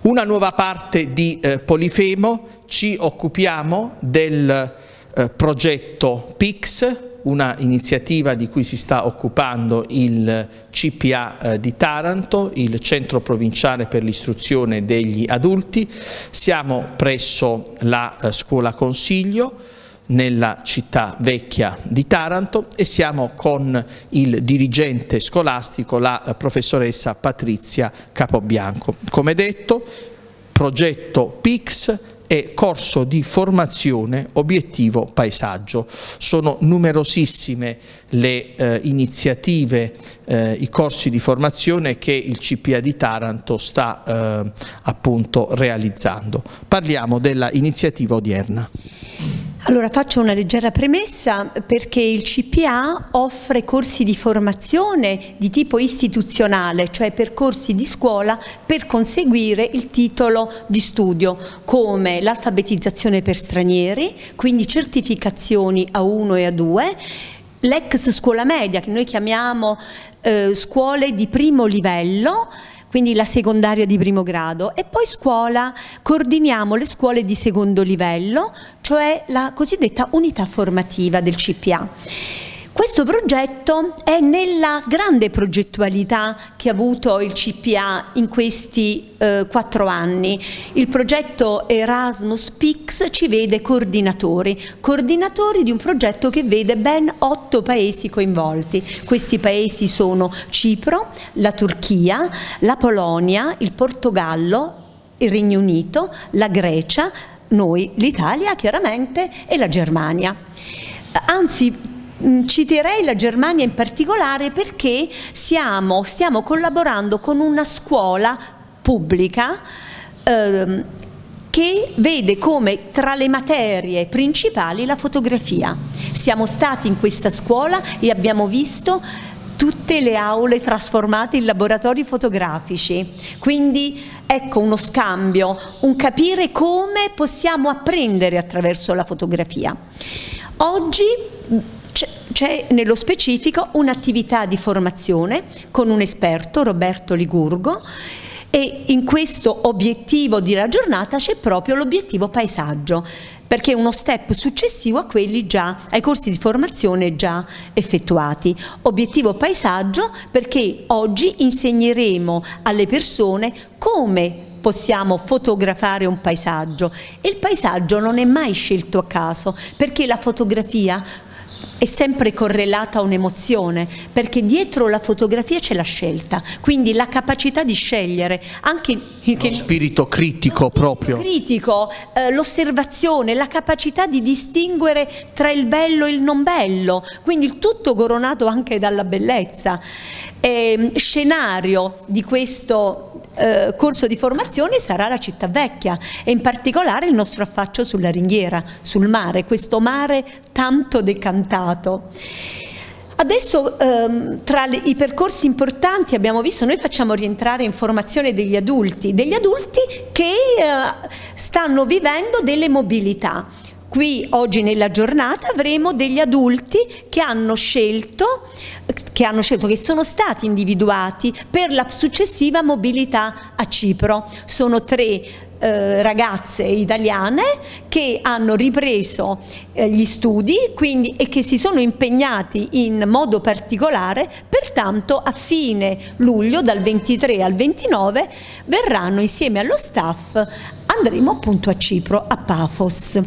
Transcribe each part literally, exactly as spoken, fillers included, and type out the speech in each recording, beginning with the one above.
Una nuova parte di eh, Polifemo, ci occupiamo del eh, progetto P I C S, una iniziativa di cui si sta occupando il C P A eh, di Taranto, il Centro Provinciale per l'Istruzione degli Adulti. Siamo presso la eh, Scuola Consiglio, nella città vecchia di Taranto, e siamo con il dirigente scolastico, la eh, professoressa Patrizia Capobianco. Come detto, progetto P I C S e corso di formazione obiettivo paesaggio. Sono numerosissime le eh, iniziative, eh, i corsi di formazione che il C P A di Taranto sta eh, appunto realizzando. Parliamo della iniziativa odierna. Allora, faccio una leggera premessa perché il C P A offre corsi di formazione di tipo istituzionale, cioè percorsi di scuola per conseguire il titolo di studio, come l'alfabetizzazione per stranieri, quindi certificazioni A uno e A due, l'ex scuola media, che noi chiamiamo eh, scuole di primo livello, quindi la secondaria di primo grado, e poi scuola, coordiniamo le scuole di secondo livello, cioè la cosiddetta unità formativa del C P A. Questo progetto è nella grande progettualità che ha avuto il C P A in questi eh, quattro anni. Il progetto Erasmus P I C S ci vede coordinatori, coordinatori di un progetto che vede ben otto paesi coinvolti. Questi paesi sono Cipro, la Turchia, la Polonia, il Portogallo, il Regno Unito, la Grecia, noi, l'Italia chiaramente, e la Germania. Anzi, citerei la Germania in particolare perché siamo, stiamo collaborando con una scuola pubblica ehm, che vede come tra le materie principali la fotografia. Siamo stati in questa scuola e abbiamo visto tutte le aule trasformate in laboratori fotografici, quindi ecco uno scambio, un capire come possiamo apprendere attraverso la fotografia. Oggi c'è nello specifico un'attività di formazione con un esperto, Roberto Ligurgo, e in questo obiettivo della giornata c'è proprio l'obiettivo paesaggio, perché è uno step successivo a quelli già, ai corsi di formazione già effettuati. Obiettivo paesaggio perché oggi insegneremo alle persone come possiamo fotografare un paesaggio, e il paesaggio non è mai scelto a caso, perché la fotografia è sempre correlata a un'emozione, perché dietro la fotografia c'è la scelta, quindi la capacità di scegliere, anche lo spirito critico, lo spirito proprio critico, eh, l'osservazione, la capacità di distinguere tra il bello e il non bello, quindi il tutto coronato anche dalla bellezza. Eh, scenario di questo Eh, corso di formazione sarà la città vecchia, e in particolare il nostro affaccio sulla ringhiera, sul mare, questo mare tanto decantato. Adesso ehm, tra le, i percorsi importanti abbiamo visto, noi facciamo rientrare in formazione degli adulti, degli adulti che eh, stanno vivendo delle mobilità. Qui oggi nella giornata avremo degli adulti che hanno scelto, che hanno scelto, che sono stati individuati per la successiva mobilità a Cipro. Sono tre eh, ragazze italiane che hanno ripreso eh, gli studi, quindi, e che si sono impegnati in modo particolare, pertanto a fine luglio, dal ventitré al ventinove, verranno insieme allo staff, andremo appunto a Cipro, a Paphos.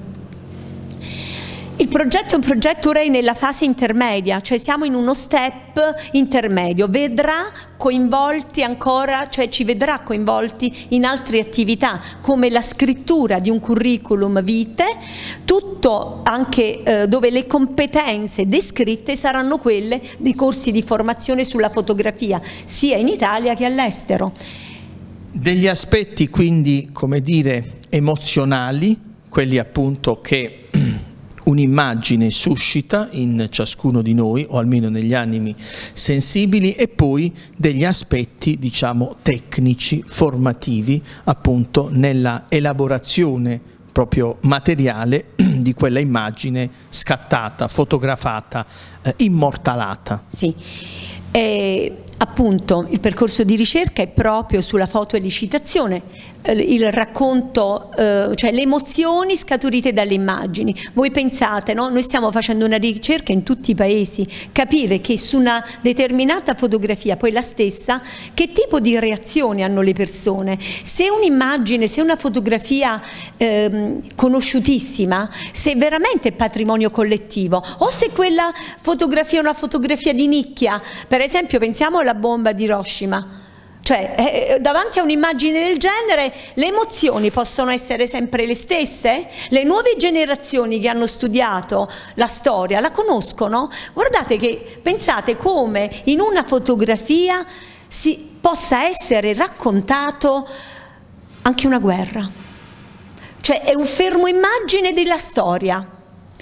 Il progetto è un progetto ora nella fase intermedia, cioè siamo in uno step intermedio, vedrà coinvolti ancora, cioè ci vedrà coinvolti in altre attività come la scrittura di un curriculum vitae, tutto anche eh, dove le competenze descritte saranno quelle dei corsi di formazione sulla fotografia, sia in Italia che all'estero. Degli aspetti quindi, come dire, emozionali, quelli appunto che un'immagine suscita in ciascuno di noi, o almeno negli animi sensibili, e poi degli aspetti, diciamo, tecnici, formativi, appunto nella elaborazione proprio materiale di quella immagine scattata, fotografata, eh, immortalata. Sì. Eh, appunto appunto il percorso di ricerca è proprio sulla fotoelicitazione, il racconto, eh, cioè le emozioni scaturite dalle immagini. Voi pensate, no? Noi stiamo facendo una ricerca in tutti i paesi, capire che su una determinata fotografia, poi la stessa, che tipo di reazioni hanno le persone. Se un'immagine, se una fotografia eh, conosciutissima, se veramente è patrimonio collettivo, o se quella fotografia è una fotografia di nicchia. Per esempio pensiamo alla bomba di Hiroshima. Cioè, eh, davanti a un'immagine del genere le emozioni possono essere sempre le stesse? Le nuove generazioni che hanno studiato la storia la conoscono? Guardate che, pensate come in una fotografia si possa essere raccontato anche una guerra. Cioè, è un fermo immagine della storia.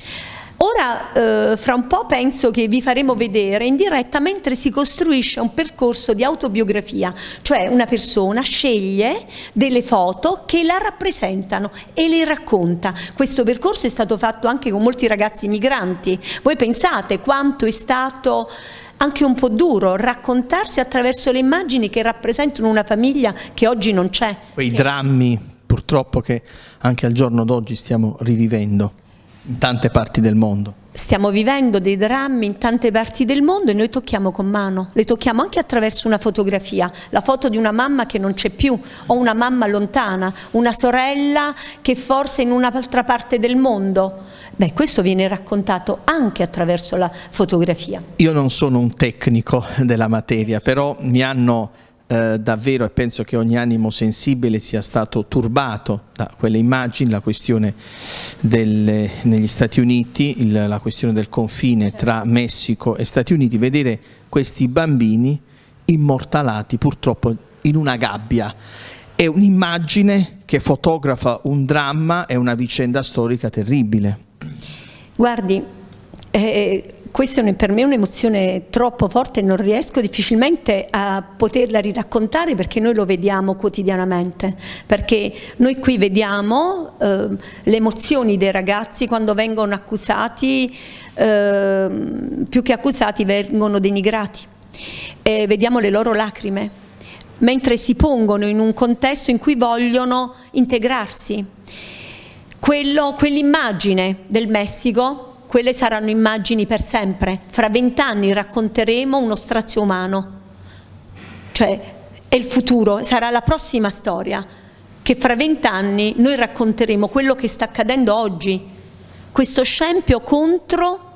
Ora, eh, fra un po' penso che vi faremo vedere in diretta mentre si costruisce un percorso di autobiografia, cioè una persona sceglie delle foto che la rappresentano e le racconta. Questo percorso è stato fatto anche con molti ragazzi migranti. Voi pensate quanto è stato anche un po' duro raccontarsi attraverso le immagini che rappresentano una famiglia che oggi non c'è. Quei drammi purtroppo che anche al giorno d'oggi stiamo rivivendo in tante parti del mondo. Stiamo vivendo dei drammi in tante parti del mondo e noi tocchiamo con mano, le tocchiamo anche attraverso una fotografia, la foto di una mamma che non c'è più, o una mamma lontana, una sorella che forse è in un'altra parte del mondo. Beh, questo viene raccontato anche attraverso la fotografia. Io non sono un tecnico della materia, però mi hanno Eh, davvero, e penso che ogni animo sensibile sia stato turbato da quelle immagini, la questione delle, negli Stati Uniti, il, la questione del confine tra Messico e Stati Uniti, vedere questi bambini immortalati purtroppo in una gabbia. È un'immagine che fotografa un dramma e una vicenda storica terribile. Guardi, eh, questa è per me un'emozione troppo forte, non riesco difficilmente a poterla riraccontare perché noi lo vediamo quotidianamente, perché noi qui vediamo eh, le emozioni dei ragazzi quando vengono accusati, eh, più che accusati vengono denigrati, e vediamo le loro lacrime, mentre si pongono in un contesto in cui vogliono integrarsi. Quello, quell'immagine del Messico, quelle saranno immagini per sempre. Fra vent'anni racconteremo uno strazio umano, cioè è il futuro, sarà la prossima storia, che fra vent'anni noi racconteremo quello che sta accadendo oggi, questo scempio contro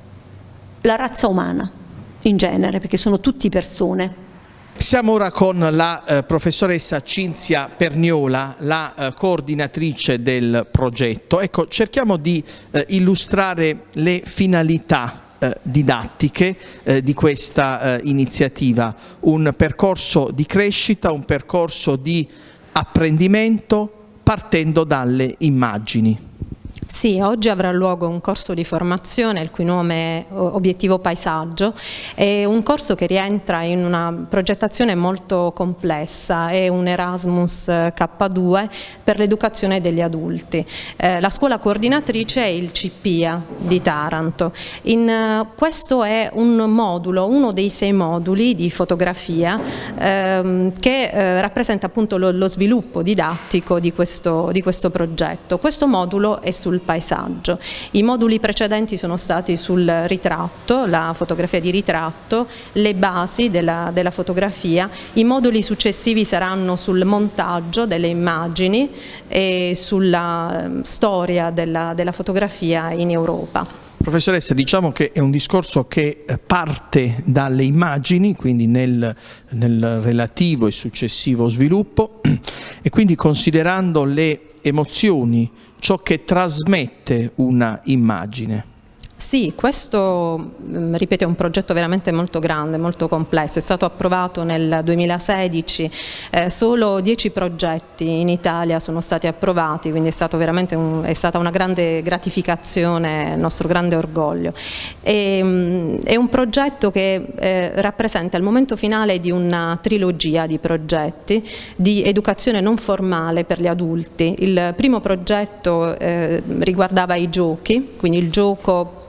la razza umana in genere, perché sono tutti persone. Siamo ora con la eh, professoressa Cinzia Perniola, la eh, coordinatrice del progetto. Ecco, cerchiamo di eh, illustrare le finalità eh, didattiche eh, di questa eh, iniziativa. Un percorso di crescita, un percorso di apprendimento partendo dalle immagini. Sì, oggi avrà luogo un corso di formazione il cui nome è Obiettivo Paesaggio, è un corso che rientra in una progettazione molto complessa, è un Erasmus K due per l'educazione degli adulti. Eh, la scuola coordinatrice è il C P I A di Taranto. In, uh, questo è un modulo, uno dei sei moduli di fotografia ehm, che eh, rappresenta appunto lo, lo sviluppo didattico di questo, di questo progetto. Questo modulo è sul paesaggio. I moduli precedenti sono stati sul ritratto, la fotografia di ritratto, le basi della, della fotografia. I moduli successivi saranno sul montaggio delle immagini e sulla storia della, della fotografia in Europa. Professoressa, diciamo che è un discorso che parte dalle immagini, quindi nel, nel relativo e successivo sviluppo, e quindi considerando le emozioni, ciò che trasmette una immagine. Sì, questo, ripeto, è un progetto veramente molto grande, molto complesso, è stato approvato nel duemilasedici, eh, solo dieci progetti in Italia sono stati approvati, quindi è, stato veramente un, è stata una grande gratificazione, il nostro grande orgoglio. E, mh, è un progetto che eh, rappresenta il momento finale di una trilogia di progetti di educazione non formale per gli adulti. Il primo progetto eh, riguardava i giochi, quindi il gioco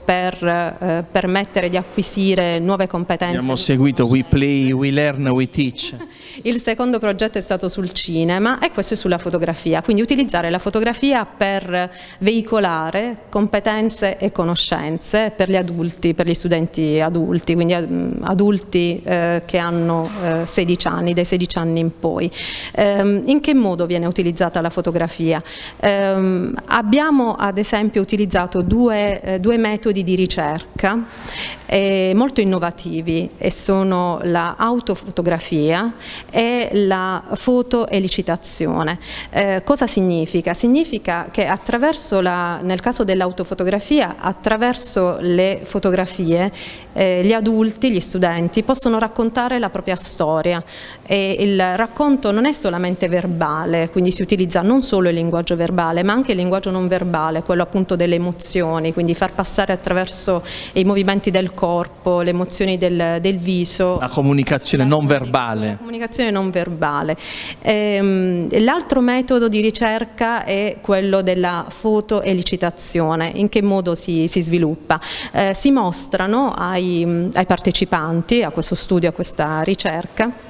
per eh, permettere di acquisire nuove competenze. Abbiamo seguito We Play, We Learn, We Teach. Il secondo progetto è stato sul cinema e questo è sulla fotografia, quindi utilizzare la fotografia per veicolare competenze e conoscenze per gli adulti, per gli studenti adulti, quindi adulti eh, che hanno eh, sedici anni, dai sedici anni in poi. Ehm, in che modo viene utilizzata la fotografia? Ehm, abbiamo ad esempio utilizzato due, eh, due metodi di ricerca eh, molto innovativi, e sono la autofotografia e la fotoelicitazione. Eh, cosa significa? Significa che attraverso la, nel caso dell'autofotografia, attraverso le fotografie, eh, gli adulti, gli studenti possono raccontare la propria storia, e il racconto non è solamente verbale, quindi si utilizza non solo il linguaggio verbale ma anche il linguaggio non verbale, quello appunto delle emozioni, quindi far passare attraverso i movimenti del corpo, le emozioni del, del viso. La comunicazione non verbale. La comunicazione non verbale. Ehm, l'altro metodo di ricerca è quello della fotoelicitazione. In che modo si, si sviluppa? Eh, si mostrano ai, ai partecipanti a questo studio, a questa ricerca,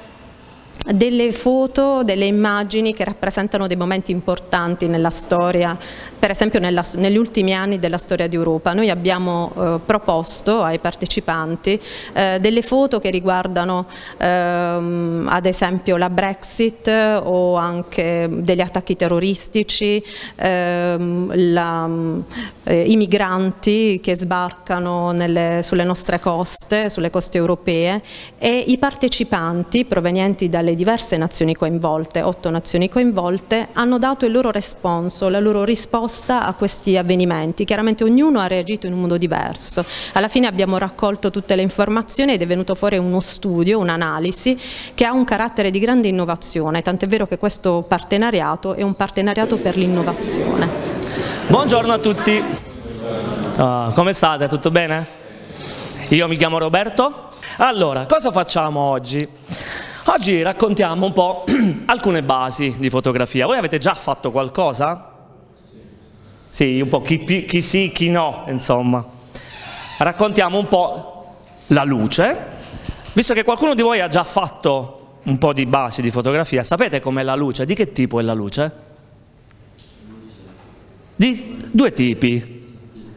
delle foto, delle immagini che rappresentano dei momenti importanti nella storia, per esempio nella, negli ultimi anni della storia d'Europa. Noi abbiamo eh, proposto ai partecipanti eh, delle foto che riguardano ehm, ad esempio la Brexit o anche degli attacchi terroristici, ehm, la, eh, i migranti che sbarcano nelle, sulle nostre coste, sulle coste europee, e i partecipanti provenienti dalle diverse nazioni coinvolte, otto nazioni coinvolte, hanno dato il loro responso, la loro risposta a questi avvenimenti. Chiaramente ognuno ha reagito in un modo diverso. Alla fine abbiamo raccolto tutte le informazioni ed è venuto fuori uno studio, un'analisi che ha un carattere di grande innovazione, tant'è vero che questo partenariato è un partenariato per l'innovazione. Buongiorno a tutti, uh, come state? Tutto bene? Io mi chiamo Roberto. Allora, cosa facciamo oggi? Oggi raccontiamo un po' alcune basi di fotografia. Voi avete già fatto qualcosa? Sì, un po' chi, chi sì, chi no, insomma. Raccontiamo un po' la luce. Visto che qualcuno di voi ha già fatto un po' di basi di fotografia, sapete com'è la luce? Di che tipo è la luce? Di due tipi.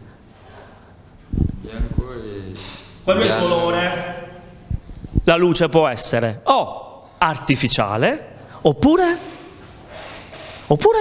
Bianco e... Quello è il colore. La luce può essere o artificiale oppure oppure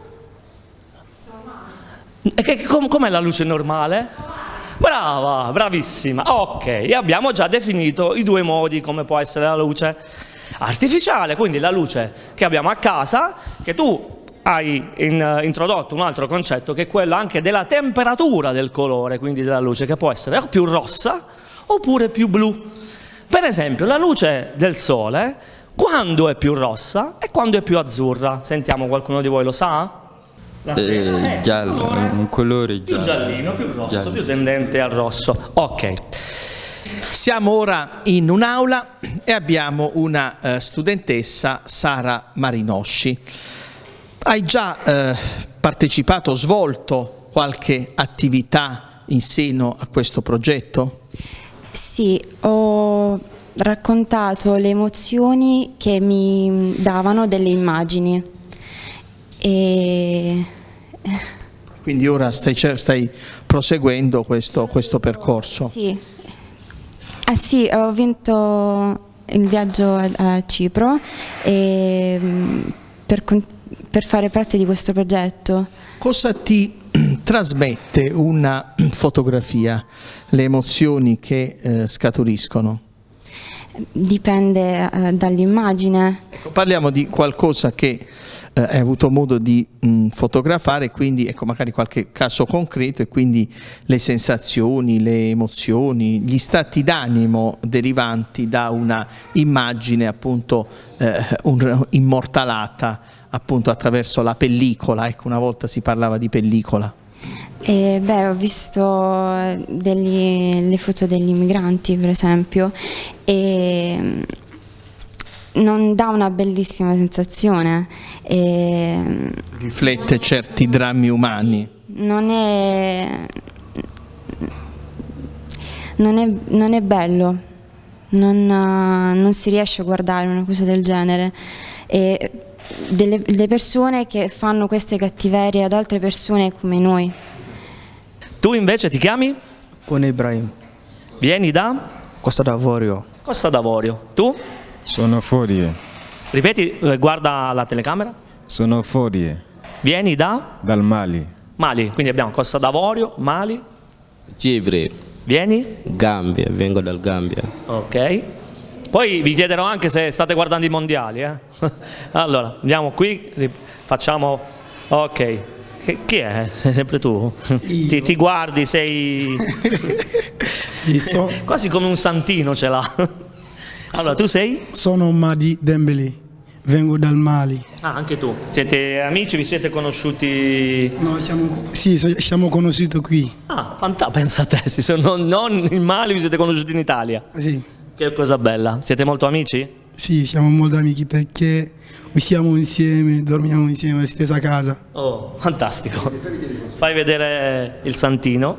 com'è la luce normale? Brava, bravissima. Ok, abbiamo già definito i due modi come può essere la luce artificiale, quindi la luce che abbiamo a casa, che tu hai in, introdotto un altro concetto che è quello anche della temperatura del colore, quindi della luce, che può essere o più rossa oppure più blu. Per esempio la luce del sole quando è più rossa e quando è più azzurra. Sentiamo, qualcuno di voi lo sa? La eh, giallo, colore, un colore più giallo. giallino, più rosso, giallo. più tendente al rosso. Ok. Siamo ora in un'aula e abbiamo una eh, studentessa, Sara Marinosci. Hai già eh, partecipato, svolto qualche attività in seno a questo progetto? Sì, ho raccontato le emozioni che mi davano delle immagini. E... Quindi ora stai, stai proseguendo questo, questo percorso? Sì. Ah, sì, ho vinto il viaggio a Cipro e, per, per fare parte di questo progetto. Cosa ti trasmette una fotografia, le emozioni che eh, scaturiscono? Dipende eh, dall'immagine. Ecco, parliamo di qualcosa che eh, hai avuto modo di mh, fotografare, quindi ecco, magari qualche caso concreto, e quindi le sensazioni, le emozioni, gli stati d'animo derivanti da una immagine appunto eh, un, immortalata appunto attraverso la pellicola. Ecco, una volta si parlava di pellicola. Eh, beh, ho visto degli, le foto degli immigranti, per esempio, e non dà una bellissima sensazione. E riflette certi drammi umani. Non è, non è, non è bello, non, non si riesce a guardare una cosa del genere. E delle, delle persone che fanno queste cattiverie ad altre persone come noi. Tu invece ti chiami? Con Ibrahim. Vieni da? Costa d'Avorio. Costa d'Avorio. Tu? Sono fuori. Ripeti, eh, guarda la telecamera. Sono fuori. Vieni da? Dal Mali. Mali, quindi abbiamo Costa d'Avorio, Mali. Gibril. Vieni? Gambia, vengo dal Gambia. Ok. Poi vi chiederò anche se state guardando i mondiali. Eh? Allora, andiamo qui, facciamo... Ok. Che, chi è? Sei sempre tu? Ti, ti guardi, sei... so... Quasi come un santino ce l'ha. Allora, tu sei? Sono Madi Dembele, vengo dal Mali. Ah, anche tu. Siete amici, vi siete conosciuti? No, siamo, sì, siamo conosciuti qui. Ah, fantastico, pensa a te, si sono, non in Mali, vi siete conosciuti in Italia. Sì. Che cosa bella. Siete molto amici? Sì, siamo molto amici perché usciamo insieme, dormiamo insieme alla stessa casa. Oh, fantastico. Fai vedere il santino.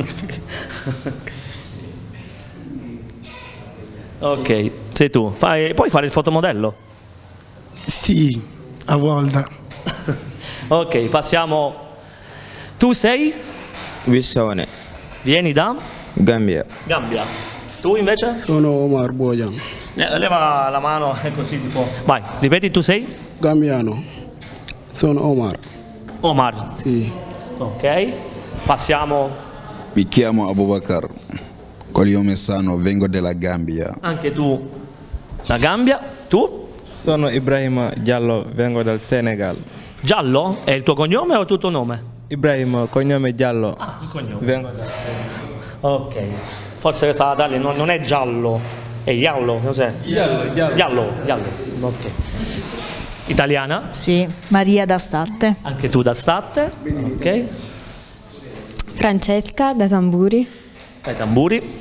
Ok, sei tu. Fai, puoi fare il fotomodello? Sì, a volte. Ok, passiamo. Tu sei? Bissone. Vieni da? Gambia. Gambia. Tu invece? Sono Omar Bojan. Leva la mano e così tipo. Vai, ripeti, tu sei? Gambiano. Sono Omar. Omar. Sì. Ok. Passiamo. Mi chiamo Abubakar. Cogliome Sano, vengo dalla Gambia. Anche tu da Gambia. Tu? Sono Ibrahim Giallo, vengo dal Senegal. Giallo? È il tuo cognome o il tuo nome? Ibrahim, cognome Giallo. Ah, il cognome. Vengo dal Senegal. Ok. Forse questa taglia non, non è giallo, è giallo, cos'è? Giallo, giallo. Giallo, giallo. Ok. Italiana? Sì, Maria da Statte. Anche tu da Statte? Ok. Francesca da Tamburi. Dai tamburi.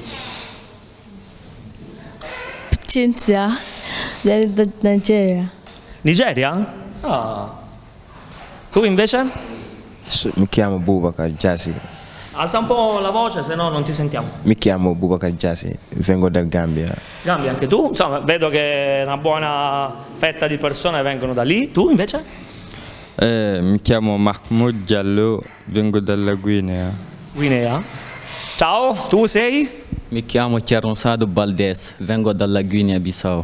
Cinzia da Nigeria. Nigeria? Ah. Tu invece? Mi chiamo Bubakar Jassi. Alza un po' la voce, se no non ti sentiamo. Mi chiamo Bubakar Jassi, vengo dal Gambia. Gambia anche tu? Insomma, vedo che una buona fetta di persone vengono da lì. Tu invece? Eh, mi chiamo Mahmoud Giallo, vengo dalla Guinea. Guinea? Ciao, tu sei? Mi chiamo Chiaronsado Baldes, vengo dalla Guinea-Bissau.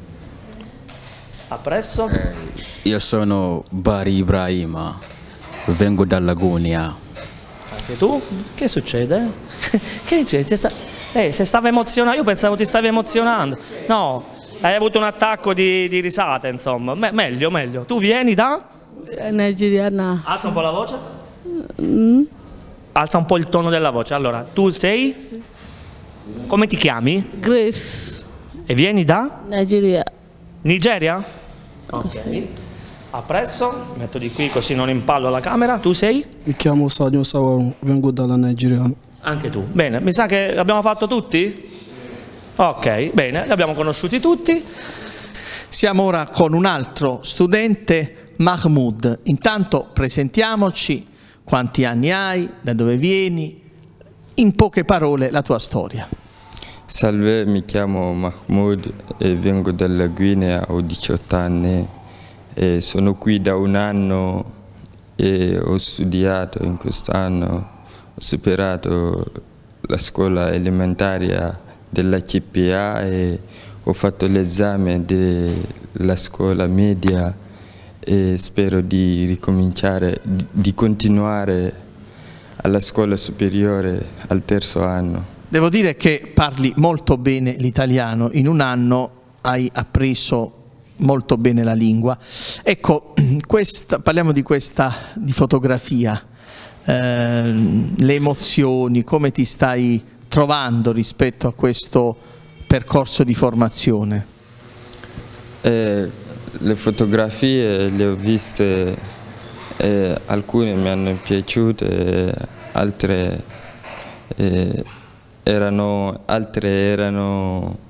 Appresso? Eh, io sono Bari Ibrahima, vengo dalla Guinea. Anche tu? Che succede? Che succede? Sta... Eh, se stava emozionando, io pensavo ti stavi emozionando. No, hai avuto un attacco di, di risate, insomma. Me meglio, meglio. Tu vieni da? Nigeriana. Alza un po' la voce. Mm. Alza un po' il tono della voce. Allora, tu sei? Come ti chiami? Grace. E vieni da? Nigeria. Nigeria? Ok. Appresso, metto di qui così non impallo la camera. Tu sei? Mi chiamo Sadio Sawaru, vengo dalla Nigeria. Anche tu. Bene, mi sa che l'abbiamo fatto tutti? Ok, bene, li abbiamo conosciuti tutti. Siamo ora con un altro studente, Mahmoud. Intanto presentiamoci, quanti anni hai, da dove vieni, in poche parole la tua storia. Salve, mi chiamo Mahmoud e vengo dalla Guinea, ho diciotto anni e sono qui da un anno e ho studiato in quest'anno, ho superato la scuola elementare della C P A e ho fatto l'esame della scuola media e spero di ricominciare, di, di continuare alla scuola superiore al terzo anno. Devo dire che parli molto bene l'italiano, in un anno hai appreso molto bene la lingua. Ecco, questa, parliamo di questa di fotografia, eh, le emozioni, come ti stai trovando rispetto a questo percorso di formazione? Eh, le fotografie le ho viste, eh, alcune mi hanno piaciute, altre, eh, erano, altre erano,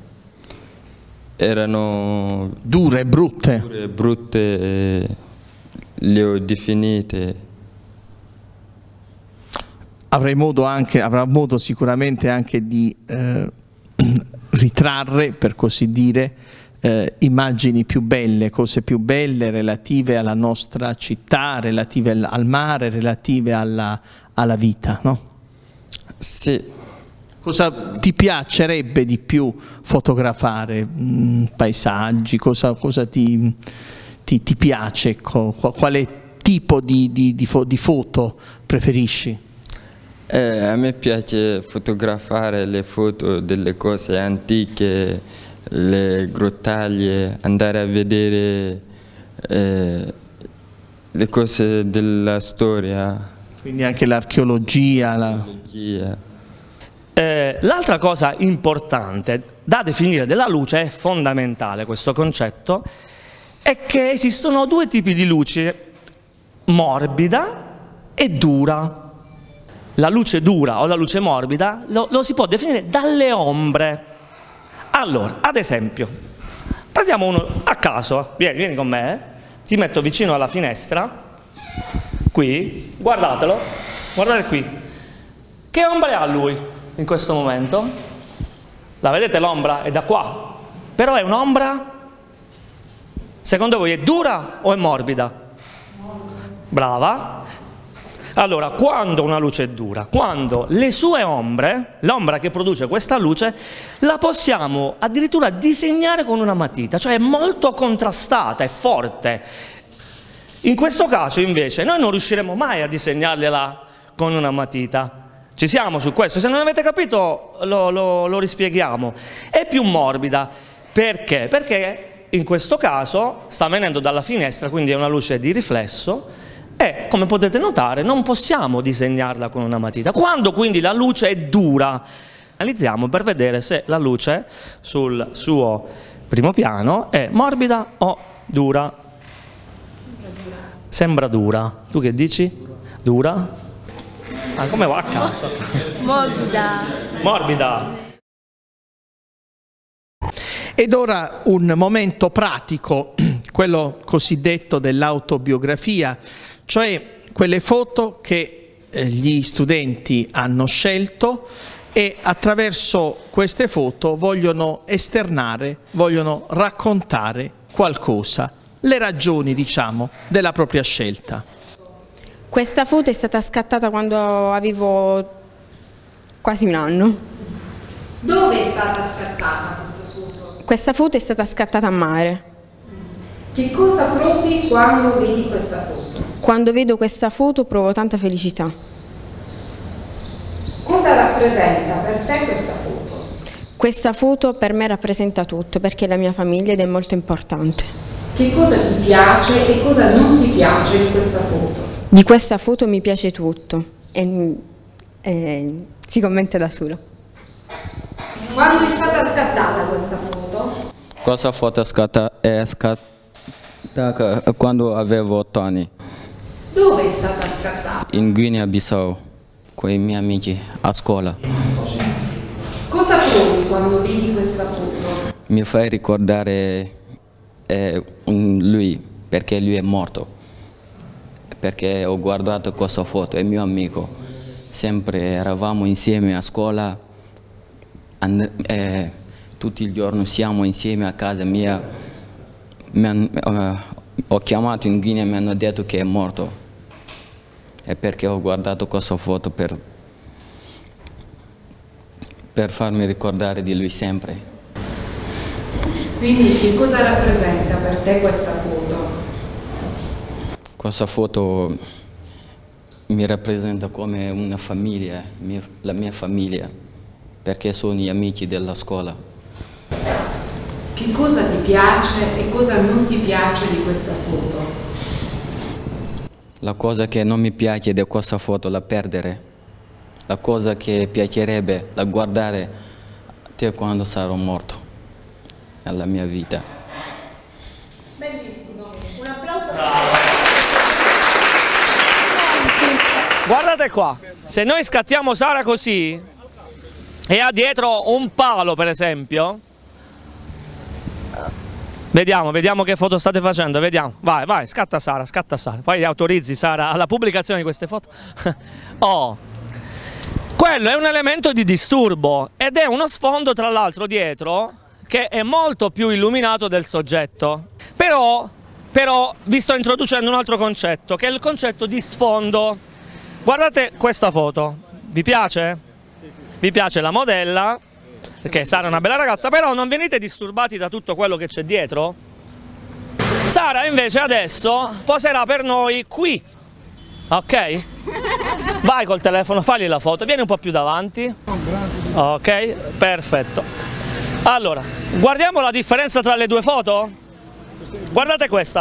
erano dure, brutte, dure, brutte eh, le ho definite. avrai modo anche, avrà modo sicuramente anche di eh, ritrarre, per così dire, eh, immagini più belle, cose più belle relative alla nostra città, relative al, al mare, relative alla, alla vita, no? Sì. Cosa ti piacerebbe di più fotografare? Mm, paesaggi? Cosa, cosa ti, ti, ti piace? Quale tipo di, di, di, fo di foto preferisci? Eh, a me piace fotografare le foto delle cose antiche, le grottaglie, andare a vedere eh, le cose della storia. Quindi anche l'archeologia. La... Eh, L'altra cosa importante da definire della luce, è fondamentale questo concetto, è che esistono due tipi di luce, morbida e dura. La luce dura o la luce morbida lo, lo si può definire dalle ombre. Allora, ad esempio, prendiamo uno a caso, vieni, vieni con me, eh. Ti metto vicino alla finestra, qui, guardatelo, guardate qui. Che ombre ha lui in questo momento? La vedete l'ombra? È da qua, però è un'ombra, secondo voi è dura o è morbida? Brava. Allora, quando una luce è dura, quando le sue ombre, l'ombra che produce questa luce, la possiamo addirittura disegnare con una matita, cioè è molto contrastata, è forte. In questo caso invece noi non riusciremo mai a disegnargliela con una matita. Ci siamo su questo? Se non avete capito lo, lo, lo rispieghiamo. È più morbida. Perché? Perché in questo caso sta venendo dalla finestra, quindi è una luce di riflesso, e come potete notare non possiamo disegnarla con una matita. Quando quindi la luce è dura, analizziamo per vedere se la luce sul suo primo piano è morbida o dura. Sembra dura. Sembra dura. Tu che dici? Dura? Ah, come va a caso? Morbida. Morbida. Ed ora un momento pratico, quello cosiddetto dell'autobiografia, cioè quelle foto che eh, gli studenti hanno scelto e attraverso queste foto vogliono esternare, vogliono raccontare qualcosa, le ragioni, diciamo, della propria scelta. Questa foto è stata scattata quando avevo quasi un anno. Dove è stata scattata questa foto? Questa foto è stata scattata a mare. Che cosa provi quando vedi questa foto? Quando vedo questa foto provo tanta felicità. Cosa rappresenta per te questa foto? Questa foto per me rappresenta tutto, perché è la mia famiglia ed è molto importante. Che cosa ti piace e cosa non ti piace di questa foto? Di questa foto mi piace tutto e, e si commenta da solo. Quando è stata scattata questa foto? Questa foto è scattata, è scattata quando avevo otto anni. Dove è stata scattata? In Guinea-Bissau, con i miei amici a scuola. Cosa provi quando vedi questa foto? Mi fai ricordare eh, un, lui, perché lui è morto. Perché ho guardato questa foto, è mio amico. Sempre eravamo insieme a scuola, and, eh, tutti i giorni siamo insieme a casa mia. Mi han, uh, ho chiamato in Guinea e mi hanno detto che è morto. È perché ho guardato questa foto per, per farmi ricordare di lui sempre. Quindi che cosa rappresenta per te questa foto? Questa foto mi rappresenta come una famiglia, mia, la mia famiglia, perché sono gli amici della scuola. Che cosa ti piace e cosa non ti piace di questa foto? La cosa che non mi piace di questa foto è la perdere. La cosa che piacerebbe la guardare te quando sarò morto nella mia vita. Bellissimo, un applauso. Guardate qua, se noi scattiamo Sara così e ha dietro un palo per esempio, vediamo, vediamo che foto state facendo, vediamo, vai, vai, scatta Sara, scatta Sara, poi autorizzi Sara alla pubblicazione di queste foto. Oh, Quello è un elemento di disturbo ed è uno sfondo tra l'altro dietro che è molto più illuminato del soggetto. Però, però vi sto introducendo un altro concetto, che è il concetto di sfondo. Guardate questa foto, vi piace? Vi piace la modella? Perché Sara è una bella ragazza, però non venite disturbati da tutto quello che c'è dietro? Sara invece adesso poserà per noi qui, ok? Vai col telefono, fagli la foto, vieni un po' più davanti. Ok, perfetto. Allora, guardiamo la differenza tra le due foto? Guardate questa.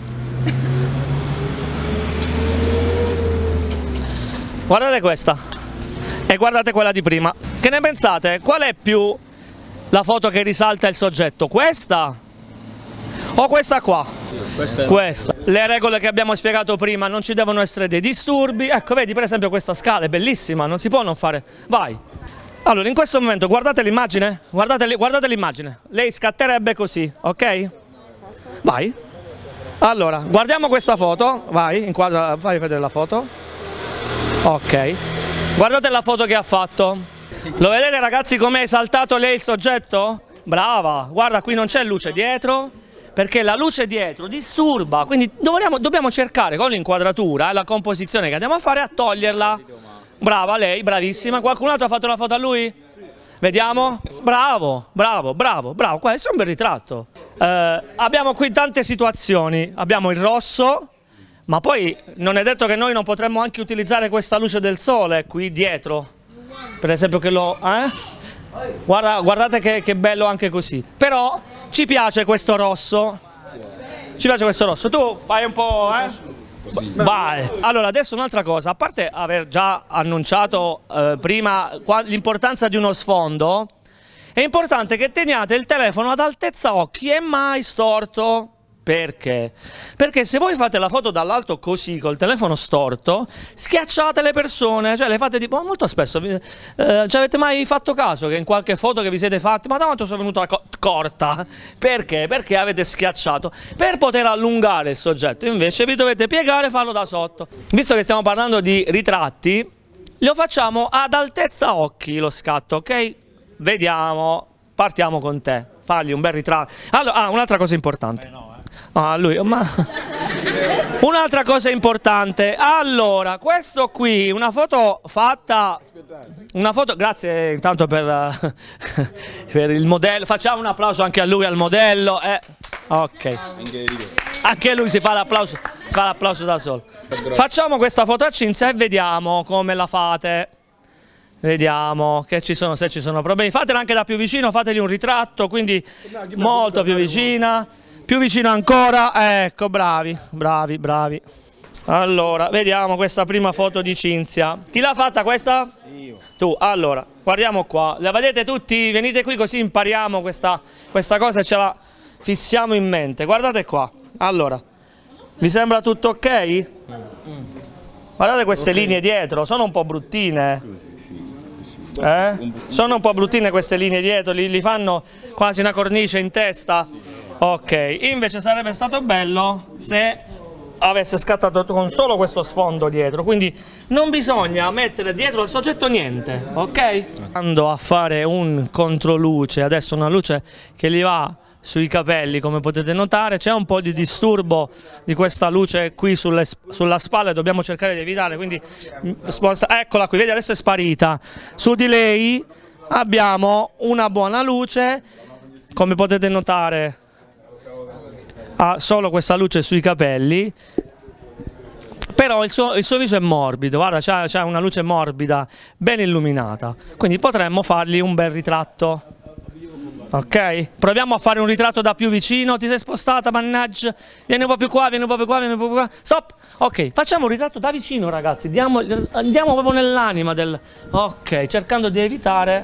Guardate questa. E guardate quella di prima. Che ne pensate? Qual è più la foto che risalta il soggetto? Questa? O questa qua? Questa. Questa. Le regole che abbiamo spiegato prima, non ci devono essere dei disturbi. Ecco, vedi per esempio questa scala è bellissima, non si può non fare. Vai. Allora, in questo momento guardate l'immagine, guardate, guardate l'immagine. Lei scatterebbe così, ok? Vai. Allora, guardiamo questa foto. Vai, inquadra, fai vedere la foto. Ok. Guardate la foto che ha fatto. Lo vedete ragazzi come è esaltato lei il soggetto? Brava. Guarda, qui non c'è luce dietro, perché la luce dietro disturba, quindi dobbiamo, dobbiamo cercare con l'inquadratura e la composizione che andiamo a fare a toglierla. Brava lei, bravissima. Qualcun altro ha fatto la foto a lui? Vediamo? Bravo, bravo, bravo, bravo. Questo è un bel ritratto. Eh, abbiamo qui tante situazioni. Abbiamo il rosso, ma poi non è detto che noi non potremmo anche utilizzare questa luce del sole qui dietro. Per esempio che lo... Eh? Guarda, guardate che, che bello anche così. Però ci piace questo rosso. Ci piace questo rosso. Tu fai un po', eh? Vai. Allora adesso un'altra cosa, a parte aver già annunciato eh, prima l'importanza di uno sfondo, è importante che teniate il telefono ad altezza occhi e mai storto. Perché? Perché se voi fate la foto dall'alto così, col telefono storto, schiacciate le persone, cioè le fate tipo, molto spesso, eh, ci avete mai fatto caso che in qualche foto che vi siete fatti, ma da quanto sono venuta co corta? Perché? Perché avete schiacciato. Per poter allungare il soggetto invece vi dovete piegare e farlo da sotto. Visto che stiamo parlando di ritratti, lo facciamo ad altezza occhi lo scatto, ok? Vediamo, partiamo con te, fagli un bel ritratto. Allora, ah, un'altra cosa importante. Ah, lui, ma... Un'altra cosa importante, allora, questo qui, una foto fatta, una foto, grazie intanto per, per il modello, facciamo un applauso anche a lui, al modello, eh. Ok, anche lui si fa l'applauso, si fa l'applauso da solo. Facciamo questa foto a Cinzia e vediamo come la fate. Vediamo che ci sono, se ci sono problemi, fatela anche da più vicino, fateli un ritratto, quindi molto più vicina. Più vicino ancora, ecco, bravi, bravi, bravi. Allora, vediamo questa prima foto di Cinzia. Chi l'ha fatta questa? Io. Tu, allora, guardiamo qua. La vedete tutti? Venite qui così impariamo questa, questa cosa e ce la fissiamo in mente. Guardate qua. Allora, vi sembra tutto ok? Guardate queste okay. linee dietro, sono un po' bruttine. Eh? Sono un po' bruttine queste linee dietro, li, li fanno quasi una cornice in testa. Ok, invece sarebbe stato bello se avesse scattato con solo questo sfondo dietro, quindi non bisogna mettere dietro al soggetto niente, ok? Andando a fare un controluce, adesso una luce che gli va sui capelli, come potete notare, c'è un po' di disturbo di questa luce qui sulle, sulla spalla e dobbiamo cercare di evitare, quindi eccola qui, vedi adesso è sparita. Su di lei abbiamo una buona luce, come potete notare. Ha solo questa luce sui capelli, però il suo, il suo viso è morbido, guarda, c'ha una luce morbida, ben illuminata, quindi potremmo fargli un bel ritratto, ok? Proviamo a fare un ritratto da più vicino, ti sei spostata, mannaggia, vieni un po' più qua, vieni un po' più qua, vieni un po' più qua, stop, ok, facciamo un ritratto da vicino ragazzi, diamo, andiamo proprio nell'anima del, ok, cercando di evitare,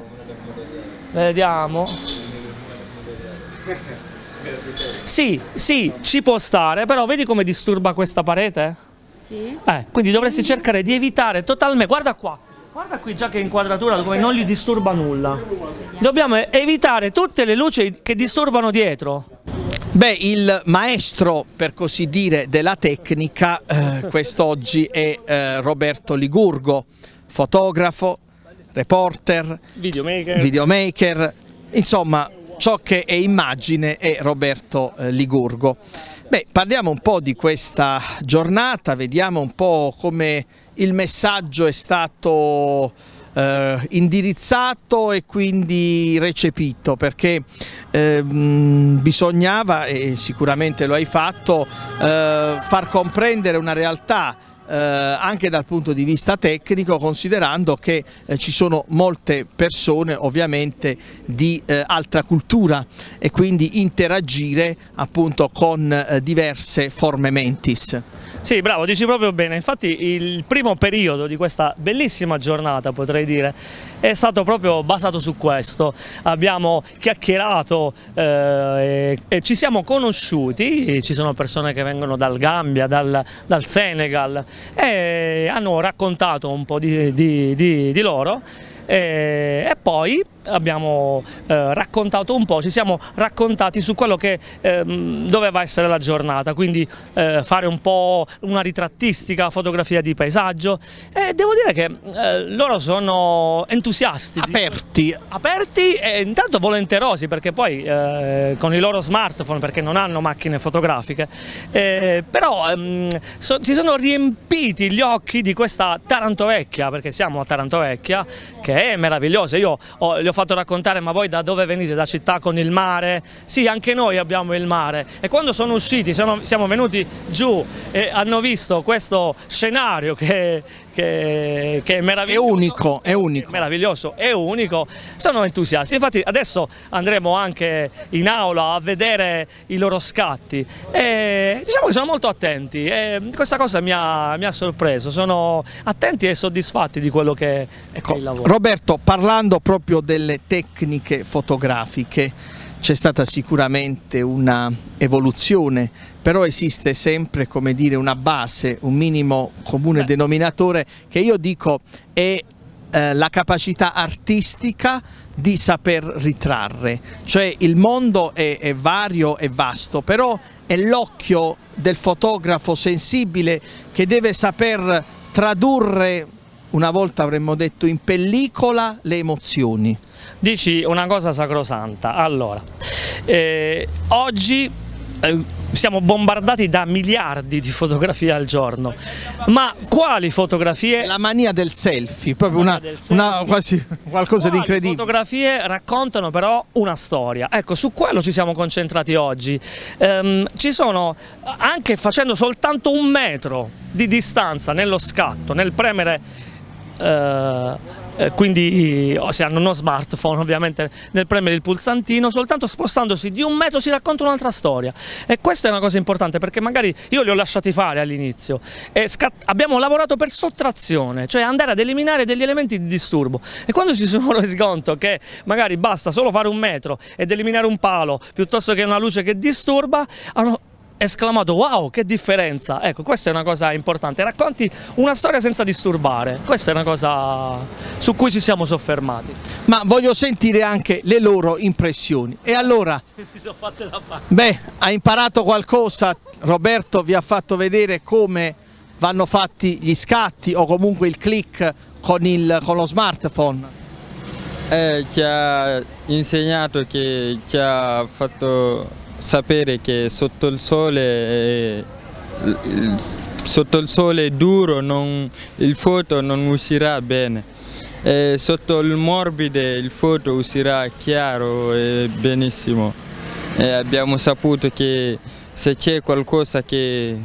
vediamo... Sì, sì, ci può stare, però vedi come disturba questa parete? Sì. Eh, quindi dovresti cercare di evitare totalmente, guarda qua, guarda qui già che inquadratura come non gli disturba nulla. Dobbiamo evitare tutte le luci che disturbano dietro. Beh, il maestro, per così dire, della tecnica eh, quest'oggi è eh, Roberto Ligurgo, fotografo, reporter, videomaker, videomaker, insomma ciò che è immagine è Roberto eh, Ligurgo. Beh, parliamo un po' di questa giornata, vediamo un po' come il messaggio è stato eh, indirizzato e quindi recepito, perché eh, bisognava, e sicuramente lo hai fatto, eh, far comprendere una realtà Eh, anche dal punto di vista tecnico, considerando che eh, ci sono molte persone ovviamente di eh, altra cultura e quindi interagire appunto con eh, diverse forme mentis. Sì, bravo, dici proprio bene. Infatti il primo periodo di questa bellissima giornata, potrei dire, è stato proprio basato su questo. Abbiamo chiacchierato eh, e, e ci siamo conosciuti, ci sono persone che vengono dal Gambia, dal, dal Senegal, e hanno raccontato un po' di, di, di, di loro. E, e poi abbiamo eh, raccontato un po', ci siamo raccontati su quello che eh, doveva essere la giornata, quindi eh, fare un po' una ritrattistica, fotografia di paesaggio, e devo dire che eh, loro sono entusiasti, aperti, aperti e intanto volenterosi, perché poi eh, con i loro smartphone, perché non hanno macchine fotografiche, eh, però ehm, so, ci sono riempiti gli occhi di questa Taranto Vecchia, perché siamo a Taranto Vecchia, che è meravigliosa. Io ho, gli ho fatto raccontare: ma voi da dove venite? Da città con il mare? Sì, anche noi abbiamo il mare. E quando sono usciti, siamo, siamo venuti giù e hanno visto questo scenario che, che, che è meraviglioso, è unico, è unico, è meraviglioso, è unico, sono entusiasti. Infatti adesso andremo anche in aula a vedere i loro scatti e diciamo che sono molto attenti, e questa cosa mi ha, mi ha sorpreso, sono attenti e soddisfatti di quello che è il lavoro. Roberto, parlando proprio delle tecniche fotografiche, c'è stata sicuramente una evoluzione, però esiste sempre, come dire, una base, un minimo comune Beh. denominatore, che io dico è eh, la capacità artistica di saper ritrarre. Cioè il mondo è, è vario e vasto, però è l'occhio del fotografo sensibile che deve saper tradurre, una volta avremmo detto in pellicola, le emozioni. Dici una cosa sacrosanta. Allora, eh, oggi eh, siamo bombardati da miliardi di fotografie al giorno, ma quali fotografie? La mania del selfie, proprio una, selfie. Una, quasi qualcosa di incredibile. Le fotografie raccontano però una storia, ecco, su quello ci siamo concentrati oggi. Ehm, ci sono, anche facendo soltanto un metro di distanza nello scatto, nel premere, eh, Eh, quindi se hanno uno smartphone, ovviamente nel premere il pulsantino, soltanto spostandosi di un metro si racconta un'altra storia, e questa è una cosa importante, perché magari io li ho lasciati fare all'inizio e abbiamo lavorato per sottrazione, cioè andare ad eliminare degli elementi di disturbo, e quando si sono resi conto che magari basta solo fare un metro ed eliminare un palo piuttosto che una luce che disturba, hanno esclamato: wow, che differenza! Ecco, questa è una cosa importante, racconti una storia senza disturbare, questa è una cosa su cui ci siamo soffermati. Ma voglio sentire anche le loro impressioni, e allora, si sono fatte la parte. Beh, ha imparato qualcosa, Roberto vi ha fatto vedere come vanno fatti gli scatti o comunque il click con, il, con lo smartphone? Eh, ci ha insegnato, che ci ha fatto sapere che sotto il sole, sotto il sole duro non, il foto non uscirà bene, e sotto il morbido il foto uscirà chiaro e benissimo, e abbiamo saputo che se c'è qualcosa che,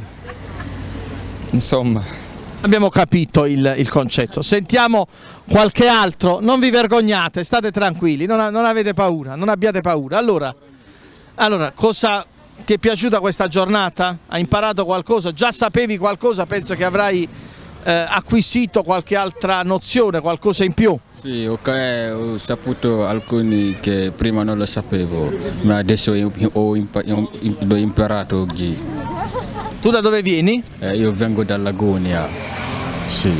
insomma, abbiamo capito il, il concetto. Sentiamo qualche altro, non vi vergognate, state tranquilli, non, non avete paura, non abbiate paura. Allora, Allora, cosa ti è piaciuta questa giornata? Hai imparato qualcosa? Già sapevi qualcosa? Penso che avrai eh, acquisito qualche altra nozione, qualcosa in più. Sì, ok, ho saputo alcuni che prima non lo sapevo, ma adesso ho imparato oggi. Tu da dove vieni? Eh, io vengo dall'Agonia, sì.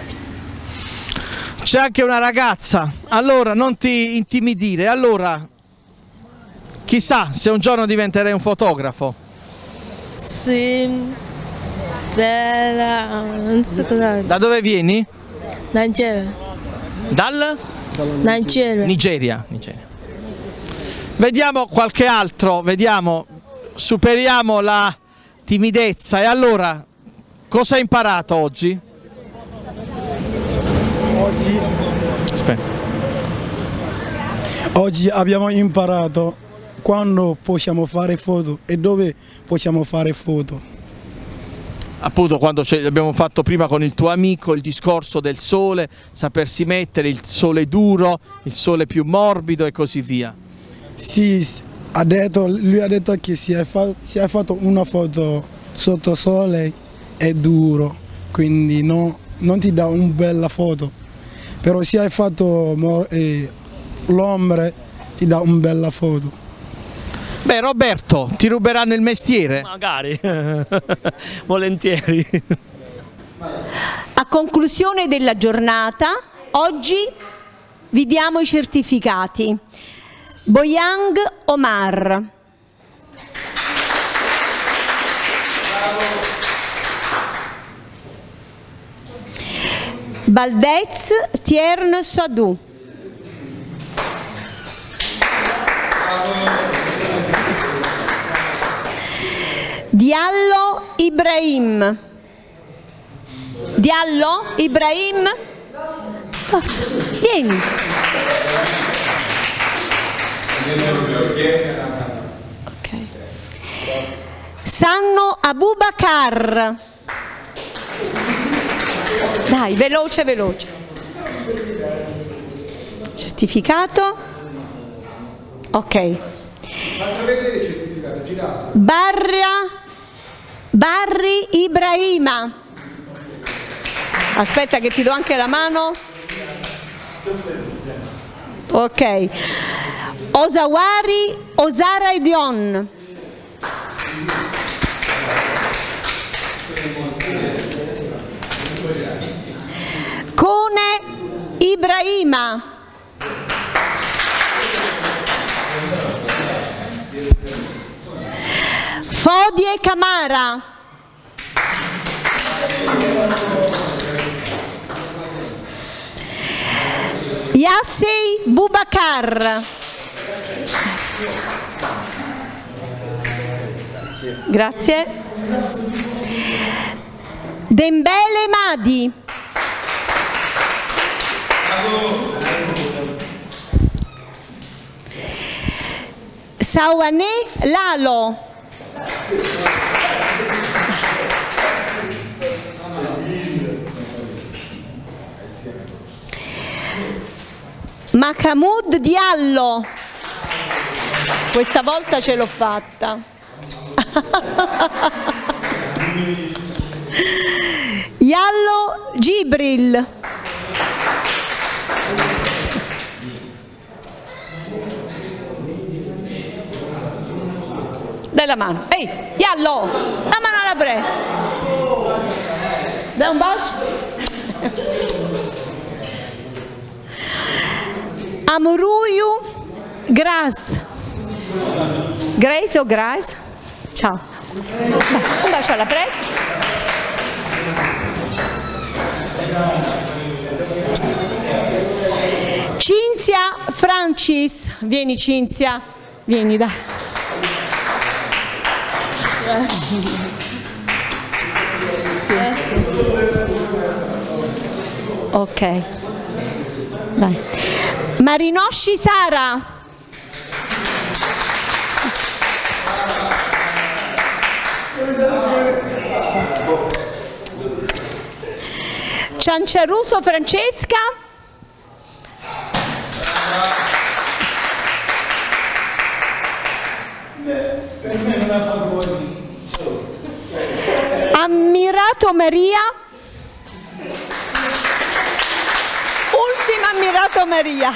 C'è anche una ragazza, allora non ti intimidire, allora... Chissà se un giorno diventerei un fotografo. Sì, bella, non so cosa. Da dove vieni? Nigeria. Dal? Nigeria. Nigeria. Nigeria. Vediamo qualche altro, vediamo, superiamo la timidezza. E allora, cosa hai imparato oggi? Oggi, Aspetta. oggi abbiamo imparato quando possiamo fare foto e dove possiamo fare foto. Appunto, quando abbiamo fatto prima con il tuo amico il discorso del sole, sapersi mettere il sole duro, il sole più morbido e così via. Sì, ha detto, lui ha detto che se hai, fa, se hai fatto una foto sotto sole è duro, quindi no, non ti dà una bella foto, però se hai fatto eh, l'ombra ti dà una bella foto. Beh, Roberto, ti ruberanno il mestiere? Magari, volentieri. A conclusione della giornata, oggi vi diamo i certificati. Boyang Omar. Baldez Tiern Sadou. Diallo Ibrahim. Diallo Ibrahim. Forza, vieni. Okay. Sanno Abubakar. Dai, veloce, veloce. Certificato. Ok. Barra Barri Ibrahima. Aspetta che ti do anche la mano. Ok. Osawari Osara Edion. Cone Ibrahima. Fodie Camara. Yassei Bubakar. Grazie. Dembele Madi. Sawane Lalo. Mahamud Diallo. Questa volta ce l'ho fatta. Yallo Gibril. Dai la mano. Ehi, Yallo, la mano alla pre. Dai un bacio. Amoruyu Gras. Grace o Grace? Ciao. Un bacio alla presa. Cinzia Francis. Vieni Cinzia. Vieni, dai. Grazie. Grazie. Ok. Dai. Marinosci Sara. Cianciaruso Francesca. Per me non ha fatto così. Ammirato Maria. Ultima Ammirato Maria.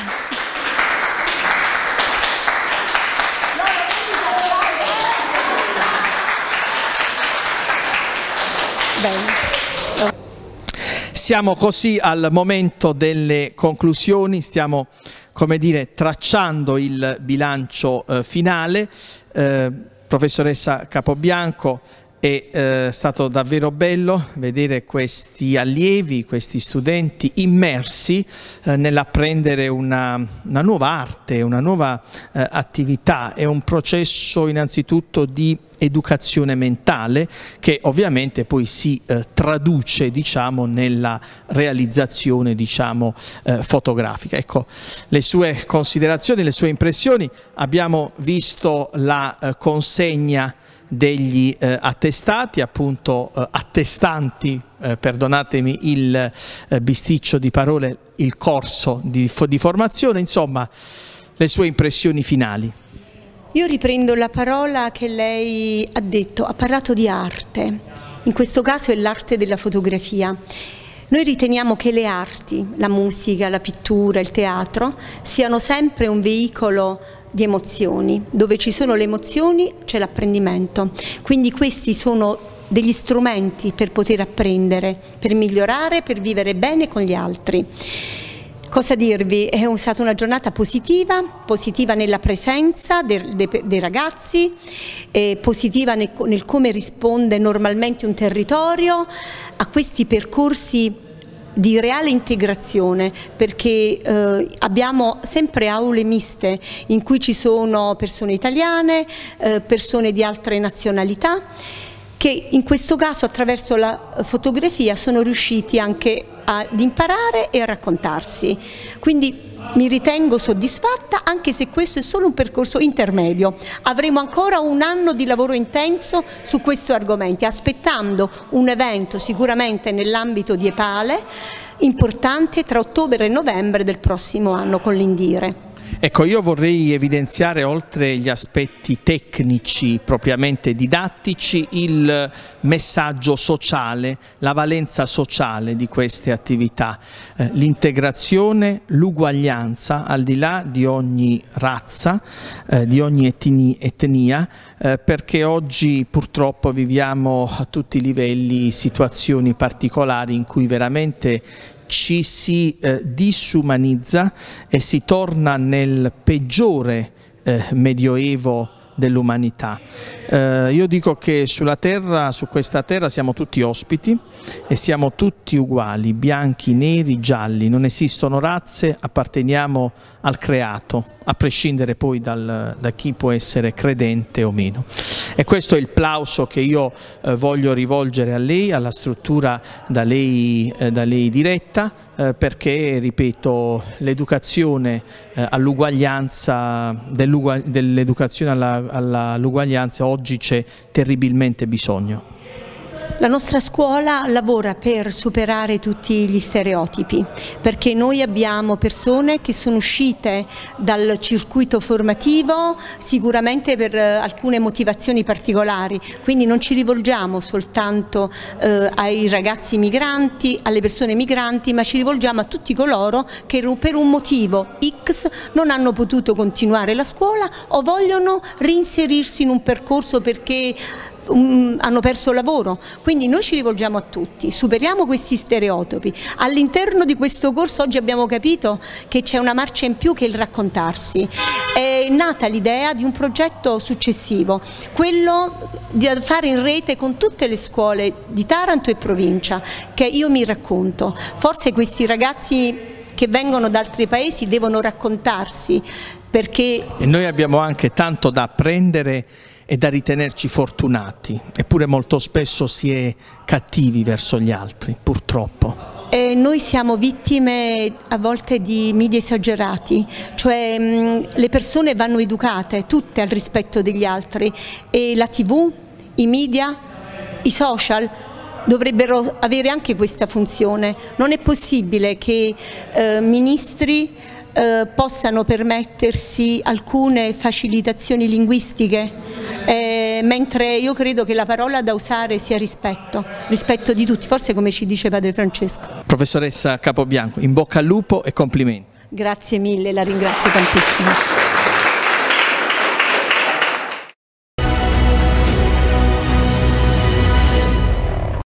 Bene. Siamo così al momento delle conclusioni, stiamo, come dire, tracciando il bilancio eh, finale. Eh, professoressa Capobianco, è eh, stato davvero bello vedere questi allievi, questi studenti immersi eh, nell'apprendere una, una nuova arte, una nuova eh, attività. È un processo innanzitutto di educazione mentale che ovviamente poi si eh, traduce, diciamo, nella realizzazione, diciamo, eh, fotografica. Ecco, le sue considerazioni, le sue impressioni. Abbiamo visto la eh, consegna degli eh, attestati, appunto eh, attestanti, eh, perdonatemi il eh, bisticcio di parole, il corso di, di formazione, insomma, le sue impressioni finali. Io riprendo la parola che lei ha detto, ha parlato di arte, in questo caso è l'arte della fotografia. Noi riteniamo che le arti, la musica, la pittura, il teatro, siano sempre un veicolo di emozioni. Dove ci sono le emozioni c'è l'apprendimento, quindi questi sono degli strumenti per poter apprendere, per migliorare, per vivere bene con gli altri. Cosa dirvi? È stata una giornata positiva, positiva nella presenza dei, dei, dei ragazzi, eh, positiva nel, nel come risponde normalmente un territorio a questi percorsi di reale integrazione, perché eh, abbiamo sempre aule miste in cui ci sono persone italiane, eh, persone di altre nazionalità, che in questo caso attraverso la fotografia sono riusciti anche ad imparare e a raccontarsi. Quindi mi ritengo soddisfatta, anche se questo è solo un percorso intermedio. Avremo ancora un anno di lavoro intenso su questi argomenti, aspettando un evento sicuramente nell'ambito di Epale importante tra ottobre e novembre del prossimo anno con l'Indire. Ecco, io vorrei evidenziare, oltre gli aspetti tecnici propriamente didattici, il messaggio sociale, la valenza sociale di queste attività, eh, l'integrazione, l'uguaglianza al di là di ogni razza, eh, di ogni etni, etnia, eh, perché oggi purtroppo viviamo a tutti i livelli situazioni particolari in cui veramente ci si eh, disumanizza e si torna nel peggiore eh, medioevo dell'umanità. Eh, io dico che sulla terra, su questa terra siamo tutti ospiti e siamo tutti uguali, bianchi, neri, gialli, non esistono razze, apparteniamo al creato, a prescindere poi dal, da chi può essere credente o meno. E questo è il plauso che io eh, voglio rivolgere a lei, alla struttura da lei, eh, da lei diretta, eh, perché, ripeto, l'educazione eh, all'uguaglianza, dell'educazione all'uguaglianza oggi c'è terribilmente bisogno. La nostra scuola lavora per superare tutti gli stereotipi, perché noi abbiamo persone che sono uscite dal circuito formativo sicuramente per alcune motivazioni particolari, quindi non ci rivolgiamo soltanto eh, ai ragazzi migranti, alle persone migranti, ma ci rivolgiamo a tutti coloro che per un motivo X non hanno potuto continuare la scuola o vogliono reinserirsi in un percorso perché Um, hanno perso lavoro. Quindi noi ci rivolgiamo a tutti, superiamo questi stereotipi. All'interno di questo corso oggi abbiamo capito che c'è una marcia in più, che è il raccontarsi. È nata l'idea di un progetto successivo, quello di fare in rete con tutte le scuole di Taranto e provincia, che io mi racconto. Forse questi ragazzi che vengono da altri paesi devono raccontarsi, perché... E noi abbiamo anche tanto da apprendere e da ritenerci fortunati, eppure molto spesso si è cattivi verso gli altri, purtroppo. E noi siamo vittime a volte di media esagerati, cioè mh, le persone vanno educate tutte al rispetto degli altri e la tivù, i media, i social dovrebbero avere anche questa funzione. Non è possibile che eh, ministri eh, possano permettersi alcune facilitazioni linguistiche, eh, mentre io credo che la parola da usare sia rispetto, rispetto di tutti, forse come ci dice Padre Francesco. Professoressa Capobianco, in bocca al lupo e complimenti. Grazie mille, la ringrazio tantissimo.